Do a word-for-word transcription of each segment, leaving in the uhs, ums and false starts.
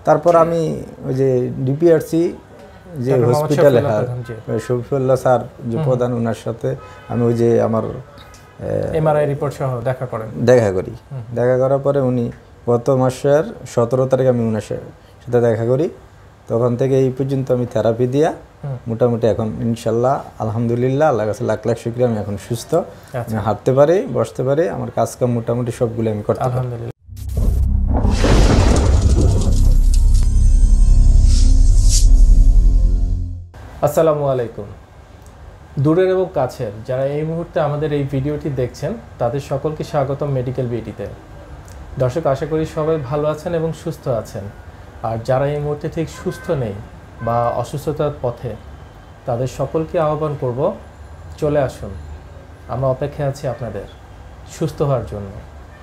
তারপর আমি ওই যে ডিপিআরসি যে হসপিটালে হ্যাঁ শফিউল্লাহ স্যার যে প্রধান ওনার সাথে আমি ওই যে আমার এমআরআই রিপোর্ট সহ দেখা করেন দেখা করি দেখা করার পরে উনি গত মাসের সতেরো তারিখ আমি ওনার সাথে দেখা করি তখন থেকে এই পর্যন্ত আমি থেরাপি দিয়া মোটামুটি এখন ইনশাল্লাহ আলহামদুলিল্লাহ আল্লাহর কাছে লাখ লাখ শুকরিয়া আমি এখন সুস্থ আমি হাঁটতে পারি বসতে পারি আমার কাজ কাম মোটামুটি সবগুলো আমি করতে পারি আলহামদুলিল্লাহ। আসসালামু আলাইকুম। দূরের এবং কাছের যারা এই মুহূর্তে আমাদের এই ভিডিওটি দেখছেন তাদের সকলকে স্বাগতম মেডিকেল বিউটিতে। দর্শক, আশা করি সবাই ভালো আছেন এবং সুস্থ আছেন। আর যারা এই মুহূর্তে ঠিক সুস্থ নেই বা অসুস্থতার পথে তাদের সকলকে আহ্বান করব, চলে আসুন, আমরা অপেক্ষায় আছি আপনাদের সুস্থ হওয়ার জন্য।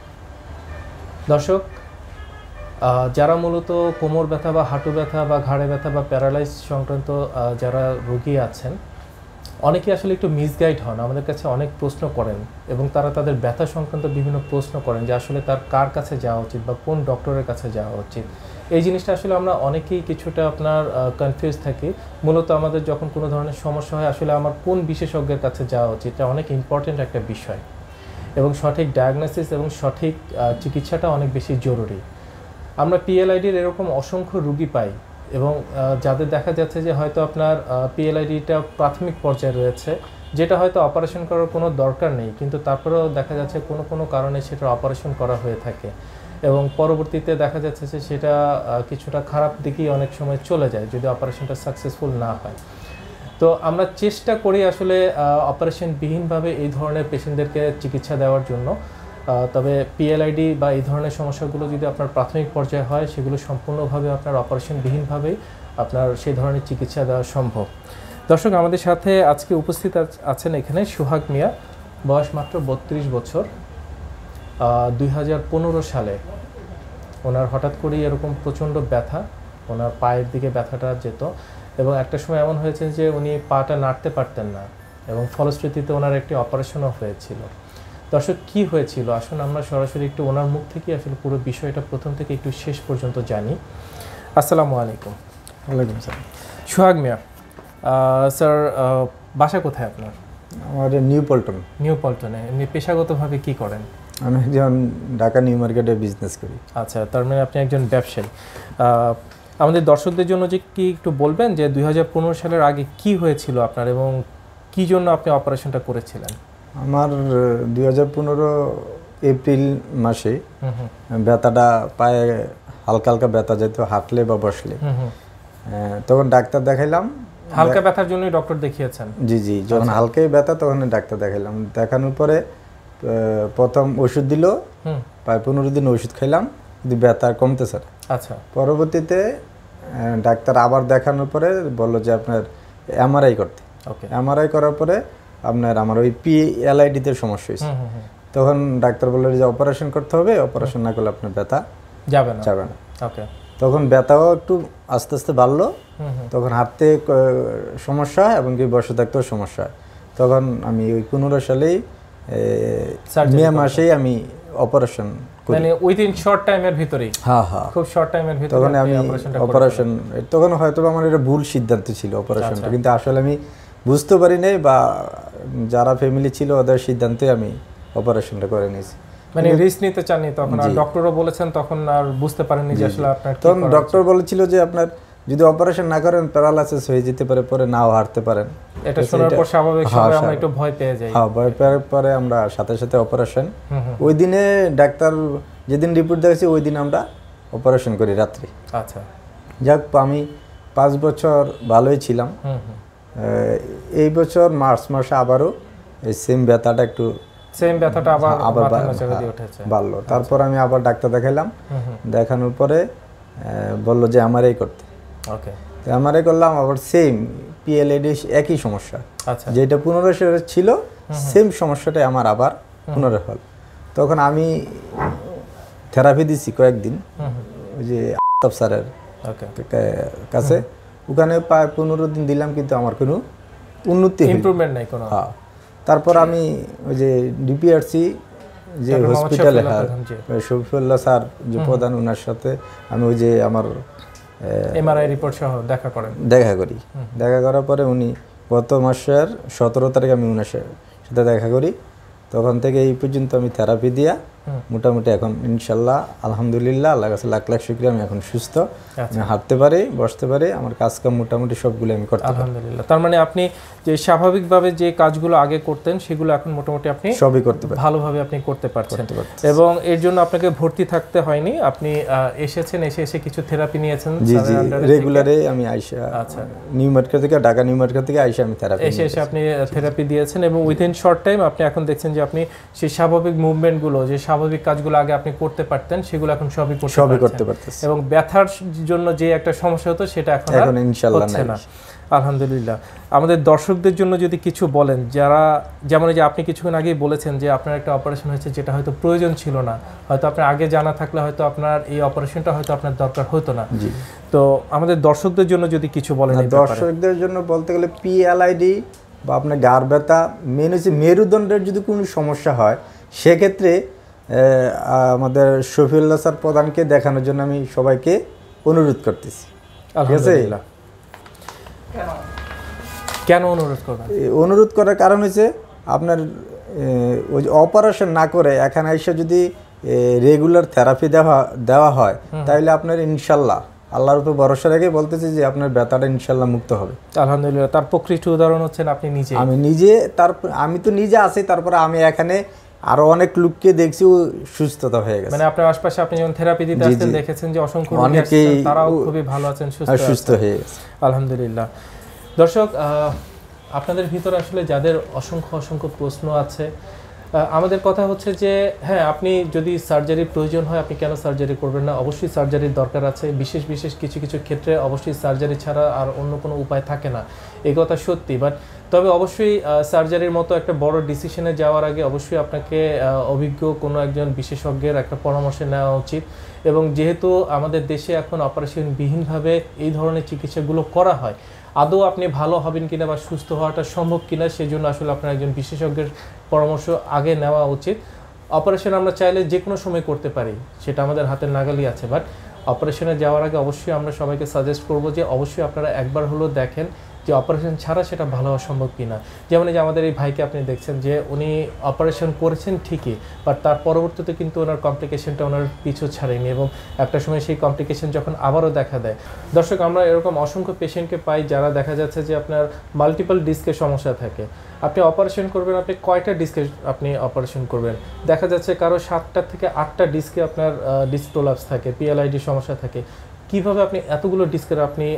দর্শক, যারা মূলত কোমর ব্যথা বা হাঁটু ব্যথা বা ঘাড়ে ব্যথা বা প্যারালাইজ সংক্রান্ত যারা রোগী আছেন, অনেকে আসলে একটু মিসগাইড হন, আমাদের কাছে অনেক প্রশ্ন করেন এবং তারা তাদের ব্যথা সংক্রান্ত বিভিন্ন প্রশ্ন করেন যে আসলে তার কার কাছে যাওয়া উচিত বা কোন ডক্টরের কাছে যাওয়া উচিত। এই জিনিসটা আসলে আমরা অনেকেই কিছুটা আপনার কনফিউজ থাকি। মূলত আমাদের যখন কোনো ধরনের সমস্যা হয় আসলে আমার কোন বিশেষজ্ঞের কাছে যাওয়া উচিত, এটা অনেক ইম্পর্টেন্ট একটা বিষয় এবং সঠিক ডায়াগনোসিস এবং সঠিক চিকিৎসাটা অনেক বেশি জরুরি। আমরা পিএলআইডির এরকম অসংখ্য রুগী পাই এবং যাদের দেখা যাচ্ছে যে হয়তো আপনার পিএলআইডিটা প্রাথমিক পর্যায়ে রয়েছে, যেটা হয়তো অপারেশন করার কোনো দরকার নেই, কিন্তু তারপরেও দেখা যাচ্ছে কোনো কোনো কারণে সেটা অপারেশন করা হয়ে থাকে এবং পরবর্তীতে দেখা যাচ্ছে যে সেটা কিছুটা খারাপ দিকেই অনেক সময় চলে যায় যদি অপারেশনটা সাকসেসফুল না হয়। তো আমরা চেষ্টা করি আসলে অপারেশনবিহীনভাবে এই ধরনের পেশেন্টদেরকে চিকিৎসা দেওয়ার জন্য। তবে পিএলআইডি বা এই ধরনের সমস্যাগুলো যদি আপনার প্রাথমিক পর্যায়ে হয় সেগুলো সম্পূর্ণভাবে আপনার অপারেশনবিহীনভাবেই আপনার সেই ধরনের চিকিৎসা দেওয়া সম্ভব। দর্শক, আমাদের সাথে আজকে উপস্থিত আছেন এখানে সোহাগ মিয়া, বয়স মাত্র বত্রিশ বছর। দুই হাজার পনেরো সালে ওনার হঠাৎ করেই এরকম প্রচণ্ড ব্যথা, ওনার পায়ের দিকে ব্যথাটা যেত এবং একটা সময় এমন হয়েছে যে উনি পাটা নাড়তে পারতেন না এবং ফলশ্রুতিতে ওনার একটি অপারেশনও হয়েছিল। দর্শক, কি হয়েছিল আসুন আমরা সরাসরি একটু ওনার মুখ থেকে আসলে পুরো বিষয়টা প্রথম থেকে একটু শেষ পর্যন্ত জানি। আসসালামু আলাইকুম। ওয়ালাইকুম সালাম। সোহাগ মিয়া স্যার, বাসা কোথায় আপনার? আমার নিউ পল্টন। নিউ পল্টনে। এমনি পেশাগতভাবে কি করেন? আমি একজন ঢাকা নিউ মার্কেটে বিজনেস করি। আচ্ছা, তার মানে আপনি একজন ব্যবসায়ী। আমাদের দর্শকদের জন্য যে কি একটু বলবেন যে দুই হাজার পনেরো সালের আগে কি হয়েছিল আপনার এবং কি জন্য আপনি অপারেশনটা করেছিলেন? আমার দুই হাজার পনেরো এপ্রিল মাসে ব্যথাটা পায়ে হালকা হালকা ব্যথা যেত হাঁটলে বা বসলে, তখন ডাক্তার দেখাইলাম। হালকা ব্যথার জন্যই ডক্টর দেখিয়েছেন? জি জি, যখন হালকাই ব্যথা তখন ডাক্তার দেখাইলাম। দেখানোর পরে প্রথম ওষুধ দিল, প্রায় পনেরো দিন ওষুধ খাইলাম কিন্তু ব্যথা কমতেছে না। আচ্ছা, পরবর্তীতে ডাক্তার আবার দেখানোর পরে বললো যে আপনার এমআরআই করতে। ওকে, এমআরআই করার পরে আপনার আমার ওই পিএলআইডিতে সমস্যা হয়েছে। তখন ডাক্তার বললো যে অপারেশন করতে হবে, অপারেশন না করলে আপনার ব্যথা যাবে না যাবে না ওকে, তখন ব্যথাও একটু আস্তে আস্তে বাড়লো, তখন হাঁটতে সমস্যা এবং কি বসে থাকতেও সমস্যা। তখন আমি ওই পনেরো সালেই মে মাসেই আমি অপারেশন মানে উইদিন শর্ট টাইমের ভিতরেই। হ্যাঁ হ্যাঁ, খুব শর্ট টাইমের ভিতরে তখন আমি অপারেশন, তখন হয়তো আমার এটা ভুল সিদ্ধান্ত ছিল অপারেশনটা, কিন্তু আসলে আমি বুঝতে পারি নাই বা যারা ফ্যামিলি ছিল ওদের সিদ্ধান্তে আমি অপারেশনটা করে নিয়েছি। মানে রিস্ক নিতে চাননি তখন, আর ডক্টরও বলেছেন তখন আর বুঝতে পারেননি যে আসলে আপনার। তখন ডক্টর বলেছিল যে আপনার যদি অপারেশন না করেন প্যারালাইসিস হয়ে যেতে পারে, পরে নাও হাঁটতে পারেন। এটা শোনার পর স্বাভাবিকভাবে আমরা একটু ভয় পেয়ে যাই। হ্যাঁ, ভয় পাওয়ার পরে আমরা সাথে সাথে অপারেশন। ওই দিনে ডাক্তার যেদিন রিপোর্ট দেখেছি ওই দিন আমরা অপারেশন করি রাত্রি। আচ্ছা, যাক আমি পাঁচ বছর ভালোই ছিলাম। এই বছর মার্চ মাসে আবারও এই সেম ব্যথাটা একটু সেম ব্যথাটা আবার আবার উঠেছে বাড়লো। তারপর আমি আবার ডাক্তার দেখাইলাম, দেখানোর পরে বললো যে এমআরআই করতে। ওকে, এমআরআই করলাম, আবার সেম পিএলআইডি একই সমস্যা। আচ্ছা, যেটা পনেরো সালে ছিল সেম সমস্যাটাই আমার আবার পুনরায় হল। তখন আমি থেরাপি দিছি কয়েকদিন ওই যে আফতাব স্যারের কাছে, ওখানে প্রায় পনেরো দিন দিলাম কিন্তু আমার কোনো উন্নতি ইমপ্রুভমেন্ট নাই কোনো। হ্যাঁ, তারপর আমি ওই যে ডিপিআরসি যে ডাক্তার মোহাম্মদ হসপিটালে শফিউল্লাহ হ্যাঁ প্রধান, জি। শফিউল্লাহ স্যার যে প্রধান, ওনার সাথে আমি ওই যে আমার এমআরআই রিপোর্ট সহ দেখা করেন, দেখা করি। দেখা করার পরে উনি গত মাসের সতেরো তারিখ আমি ওনার সাথে দেখা করি। তখন থেকে এই পর্যন্ত আমি থেরাপি দিয়া মোটামুটি এখন ইনশাল্লাহ আলহামদুলিল্লাহ আল্লাহ কাছে লাখ লাখ শুকরিয়া, আমি এখন সুস্থ, আমি হাঁটতে পারি, বসতে পারি, আমার কাজকাম মোটামুটি সবগুলো আমি করতে পারি আলহামদুলিল্লাহ। তার মানে আপনি যে স্বাভাবিকভাবে যে কাজগুলো আগে করতেন সেগুলো এখন মোটামুটি আপনি সবই করতে পারি, ভালোভাবে আপনি করতে পারছেন, এবং এর জন্য আপনাকে ভর্তি থাকতে হয়নি। আপনি এসেছেন, এসে এসে কিছু থেরাপি নিয়েছেন। জি জি, রেগুলারে আমি আইসা, আচ্ছা, নিউ মার্কেট থেকে, ঢাকা নিউ মার্কেট থেকে আইসা আমি থেরাপি এসে এসে আপনি থেরাপি দিয়েছেন, এবং উইদিন শর্ট টাইম আপনি এখন দেখছেন যে আপনি সেই স্বাভাবিক মুভমেন্টগুলো, যে স্বাভাবিক কাজগুলো আগে আপনি করতে পারতেন সেগুলো এখন সবই করতে সবই করতে পারতেছেন, এবং ব্যথার জন্য যে একটা সমস্যা হতো সেটা এখন এখন ইনশাআল্লাহ হচ্ছে না। আলহামদুলিল্লাহ। আমাদের দর্শকদের জন্য যদি কিছু বলেন, যারা যেমন যে আপনি কিছুক্ষণ আগেই বলেছেন যে আপনার একটা অপারেশন হয়েছে যেটা হয়তো প্রয়োজন ছিল না, হয়তো আপনার আগে জানা থাকলে হয়তো আপনার এই অপারেশনটা হয়তো আপনার দরকার হতো না। তো আমাদের দর্শকদের জন্য যদি কিছু বলেন। দর্শকদের জন্য বলতে গেলে পিএলআইডি বা আপনার গার ব্যথা, মেন হচ্ছে মেরুদণ্ডের যদি কোনো সমস্যা হয় সেক্ষেত্রে আমাদের শফিউল্লাহ স্যার প্রধানকে দেখানোর জন্য আমি সবাইকে অনুরোধ করতেছি। ঠিক আছে? কেন অনুরোধ করবেন? অনুরোধ করার কারণ হচ্ছে আপনার ওই অপারেশন না করে এখানে এসে যদি রেগুলার থেরাপি দেওয়া দেওয়া হয় তাহলে আপনার ইনশাল্লাহ আল্লাহর উপর ভরসা রেখে বলতেছি যে আপনার ব্যথাটা ইনশাল্লাহ মুক্ত হবে। আলহামদুলিল্লাহ। তার প্রকৃষ্ট উদাহরণ হচ্ছেন আপনি নিজে। আমি নিজে, তারপর আমি তো নিজে আছি, তারপরে আমি এখানে আরো অনেক লোককে দেখছি ও সুস্থতা হয়ে গেছে। মানে আপনার আশপাশে আপনি যখন থেরাপি দিতে আসছেন দেখেছেন যে অসংখ্য রোগী আসছেন, তারাও খুবই ভালো আছেন, সুস্থ হয়ে গেছে। আলহামদুলিল্লাহ। দর্শক, আপনাদের ভিতরে আসলে যাদের অসংখ্য অসংখ্য প্রশ্ন আছে, আমাদের কথা হচ্ছে যে হ্যাঁ, আপনি যদি সার্জারির প্রয়োজন হয় আপনি কেন সার্জারি করবেন না? অবশ্যই সার্জারির দরকার আছে। বিশেষ বিশেষ কিছু কিছু ক্ষেত্রে অবশ্যই সার্জারি ছাড়া আর অন্য কোনো উপায় থাকে না, এই কথা সত্যি। বাট তবে অবশ্যই সার্জারির মতো একটা বড় ডিসিশনে যাওয়ার আগে অবশ্যই আপনাকে অভিজ্ঞ কোনো একজন বিশেষজ্ঞের একটা পরামর্শ নেওয়া উচিত। এবং যেহেতু আমাদের দেশে এখন অপারেশনবিহীনভাবে এই ধরনের চিকিৎসাগুলো করা হয়, আদৌ আপনি ভালো হবেন কিনা বা সুস্থ হওয়াটা সম্ভব কিনা সেজন্য আসলে আপনার একজন বিশেষজ্ঞের পরামর্শ আগে নেওয়া উচিত। অপারেশন আমরা চাইলে যে কোনো সময় করতে পারি, সেটা আমাদের হাতের নাগালই আছে। বাট অপারেশনে যাওয়ার আগে অবশ্যই আমরা সবাইকে সাজেস্ট করব যে অবশ্যই আপনারা একবার হলেও দেখেন যে অপারেশন ছাড়া সেটা ভালো হওয়া সম্ভব কিনা। যেমন এই যে আমাদের এই ভাইকে আপনি দেখছেন যে উনি অপারেশন করেছেন ঠিকই, বাট তার পরবর্তীতে কিন্তু ওনার কমপ্লিকেশনটা ওনার পিছু ছাড়েনি, এবং একটা সময় সেই কমপ্লিকেশন যখন আবারও দেখা দেয়। দর্শক, আমরা এরকম অসংখ্য পেশেন্টকে পাই যারা দেখা যাচ্ছে যে আপনার মাল্টিপল ডিস্কের সমস্যা থাকে। আপনি অপারেশন করবেন, আপনি কয়টা ডিস্কে আপনি অপারেশন করবেন? দেখা যাচ্ছে কারো সাতটা থেকে আটটা ডিস্কে আপনার ডিস্ক প্রোলাপস থাকে, পিএলআইডি সমস্যা থাকে। কিভাবে আপনি এতগুলো ডিস্কের আপনি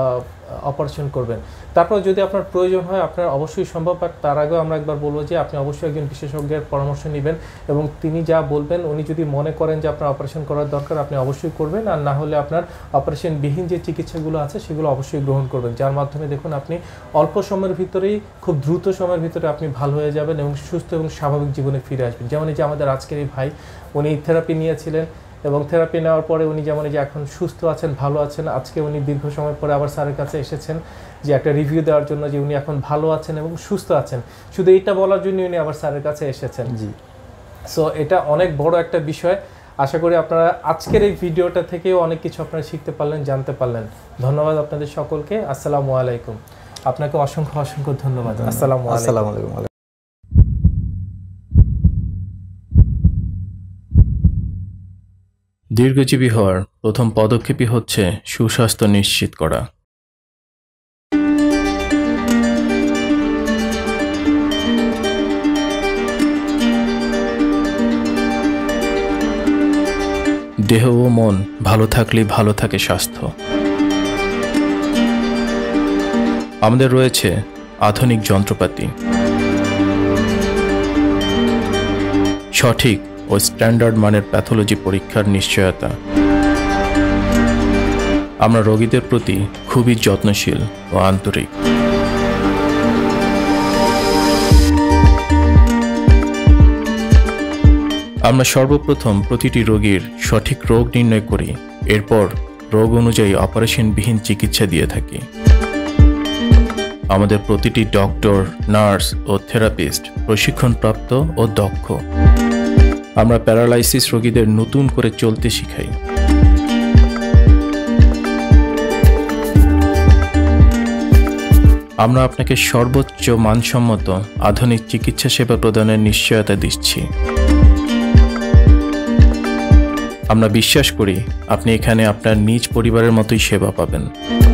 অপারেশন করবেন? তারপর যদি আপনার প্রয়োজন হয় আপনার অবশ্যই সম্ভব। বাট তার আগেও আমরা একবার বলবো যে আপনি অবশ্যই একজন বিশেষজ্ঞের পরামর্শ নেবেন, এবং তিনি যা বলবেন উনি যদি মনে করেন যে আপনার অপারেশন করার দরকার আপনি অবশ্যই করবেন, আর না হলে আপনার অপারেশনবিহীন যে চিকিৎসাগুলো আছে সেগুলো অবশ্যই গ্রহণ করবেন, যার মাধ্যমে দেখুন আপনি অল্প সময়ের ভিতরেই, খুব দ্রুত সময়ের ভিতরে আপনি ভালো হয়ে যাবেন এবং সুস্থ এবং স্বাভাবিক জীবনে ফিরে আসবেন। যেমন এই যে আমাদের আজকের এই ভাই, উনি থেরাপি নিয়েছিলেন এবং থেরাপি নেওয়ার পরে উনি যেমন যে এখন সুস্থ আছেন, ভালো আছেন। আজকে উনি দীর্ঘ সময় পরে আবার স্যারের কাছে এসেছেন যে একটা রিভিউ দেওয়ার জন্য যে উনি এখন ভালো আছেন এবং সুস্থ আছেন। শুধু এইটা বলার জন্য উনি আবার স্যারের কাছে এসেছেন। জি, সো এটা অনেক বড় একটা বিষয়। আশা করি আপনারা আজকের এই ভিডিওটা থেকেও অনেক কিছু আপনারা শিখতে পারলেন, জানতে পারলেন। ধন্যবাদ আপনাদের সকলকে। আসসালামু আলাইকুম। আপনাকে অসংখ্য অসংখ্য ধন্যবাদ। আসসালামু আলাইকুম। দীর্ঘজীবী হওয়ার প্রথম পদক্ষেপই হচ্ছে সুস্বাস্থ্য নিশ্চিত করা। দেহ ও মন ভালো থাকলেই ভালো থাকে স্বাস্থ্য। আমাদের রয়েছে আধুনিক যন্ত্রপাতি, সঠিক ও স্ট্যান্ডার্ড মানের প্যাথোলজি পরীক্ষার নিশ্চয়তা। আমরা রোগীদের প্রতি খুবই যত্নশীল ও আন্তরিক। আমরা সর্বপ্রথম প্রতিটি রোগীর সঠিক রোগ নির্ণয় করি, এরপর রোগ অনুযায়ী অপারেশনবিহীন চিকিৎসা দিয়ে থাকি। আমাদের প্রতিটি ডক্টর, নার্স ও থেরাপিস্ট প্রশিক্ষণপ্রাপ্ত ও দক্ষ। আমরা প্যারালাইসিস রোগীদের নতুন করে চলতে শিখাই। আমরা আপনাকে সর্বোচ্চ মানসম্মত আধুনিক চিকিৎসা সেবা প্রদানের নিশ্চয়তা দিচ্ছি। আমরা বিশ্বাস করি আপনি এখানে আপনার নিজ পরিবারের মতোই সেবা পাবেন।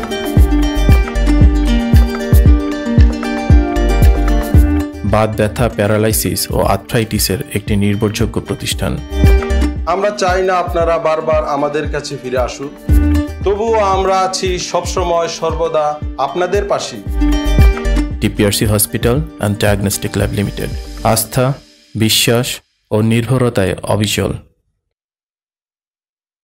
বাত ব্যথা, প্যারালাইসিস ও আর্থ্রাইটিসের একটি নির্ভরযোগ্য প্রতিষ্ঠান। আমরা চাই না আপনারা বারবার আমাদের কাছে ফিরে আসুন, তবুও আমরা আছি সবসময় সর্বদা আপনাদের পাশে। TPRC hospital and diagnostic lab limited, আস্থা, বিশ্বাস ও নির্ভরতায় অবিচল।